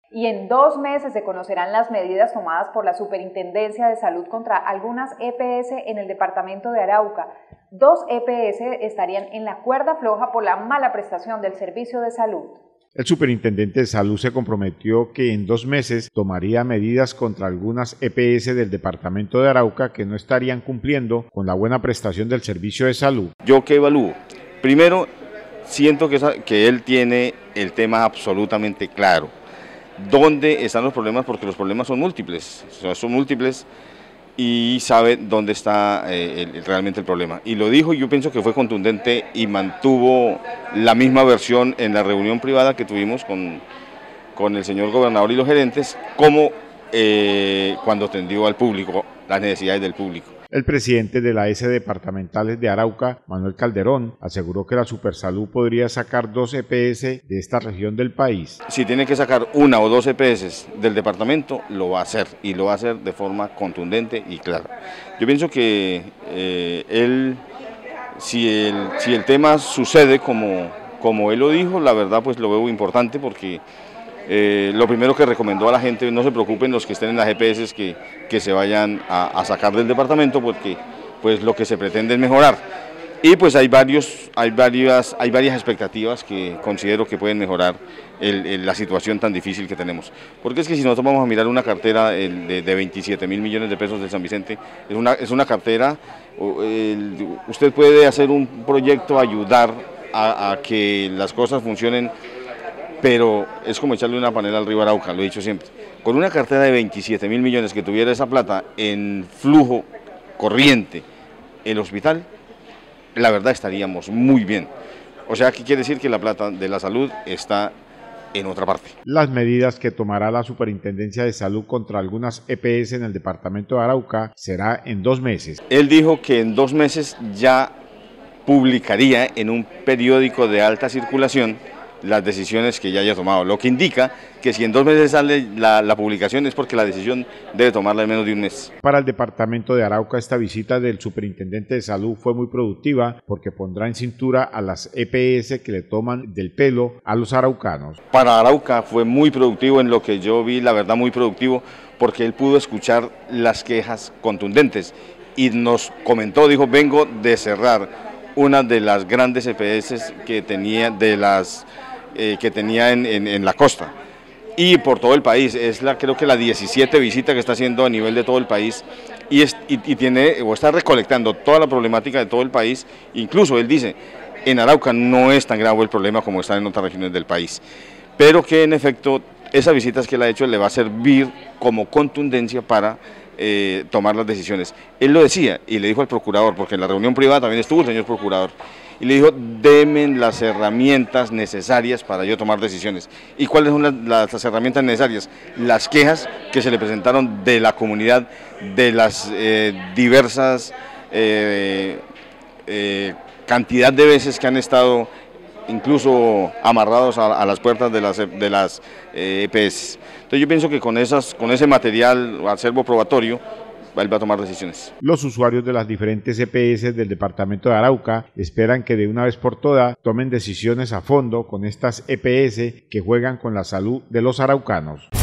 Y en 2 meses se conocerán las medidas tomadas por la Superintendencia de Salud contra algunas EPS en el departamento de Arauca. 2 EPS estarían en la cuerda floja por la mala prestación del servicio de salud. El superintendente de salud se comprometió que en 2 meses tomaría medidas contra algunas EPS del departamento de Arauca que no estarían cumpliendo con la buena prestación del servicio de salud. ¿Yo qué evalúo? Primero, siento que él tiene el tema absolutamente claro. ¿Dónde están los problemas? Porque los problemas son múltiples, y sabe dónde está realmente el problema. Y lo dijo, y yo pienso que fue contundente y mantuvo la misma versión en la reunión privada que tuvimos con el señor gobernador y los gerentes, como cuando atendió al público, las necesidades del público. El presidente de la S departamentales de Arauca, Manuel Calderón, aseguró que la Supersalud podría sacar 2 EPS de esta región del país. Si tiene que sacar 1 o 2 EPS del departamento, lo va a hacer, y lo va a hacer de forma contundente y clara. Yo pienso que si el tema sucede como él lo dijo, la verdad pues lo veo importante, porque lo primero que recomendó a la gente: no se preocupen los que estén en las EPS que se vayan a sacar del departamento, porque pues lo que se pretende es mejorar. Y pues hay varias expectativas que considero que pueden mejorar la situación tan difícil que tenemos. Porque es que si nosotros vamos a mirar una cartera de 27.000 millones de pesos de San Vicente, es una cartera, usted puede hacer un proyecto, ayudar a que las cosas funcionen, pero es como echarle una panela al río Arauca, lo he dicho siempre. Con una cartera de 27.000 millones que tuviera esa plata en flujo corriente, el hospital, la verdad estaríamos muy bien. O sea, ¿qué quiere decir? Que la plata de la salud está en otra parte. Las medidas que tomará la Superintendencia de Salud contra algunas EPS en el departamento de Arauca será en 2 meses. Él dijo que en 2 meses ya publicaría en un periódico de alta circulación las decisiones que ya haya tomado, lo que indica que si en 2 meses sale la publicación es porque la decisión debe tomarla en menos de 1 mes. Para el departamento de Arauca, esta visita del superintendente de salud fue muy productiva, porque pondrá en cintura a las EPS que le toman del pelo a los araucanos. Para Arauca fue muy productivo, en lo que yo vi, la verdad muy productivo, porque él pudo escuchar las quejas contundentes y nos comentó, dijo: vengo de cerrar una de las grandes EPS que tenía en la costa y por todo el país. Creo que la 17 visita que está haciendo a nivel de todo el país, y está recolectando toda la problemática de todo el país. Incluso él dice: en Arauca no es tan grave el problema como está en otras regiones del país, pero que en efecto esas visitas que él ha hecho le va a servir como contundencia para tomar las decisiones. Él lo decía y le dijo al procurador, porque en la reunión privada también estuvo el señor procurador, y le dijo: denme las herramientas necesarias para yo tomar decisiones. ¿Y cuáles son las herramientas necesarias? Las quejas que se le presentaron de la comunidad, de las diversas cantidad de veces que han estado incluso amarrados a las puertas de las EPS. Entonces yo pienso que con ese material, acervo probatorio, él va a tomar decisiones. Los usuarios de las diferentes EPS del departamento de Arauca esperan que de una vez por todas tomen decisiones a fondo con estas EPS que juegan con la salud de los araucanos.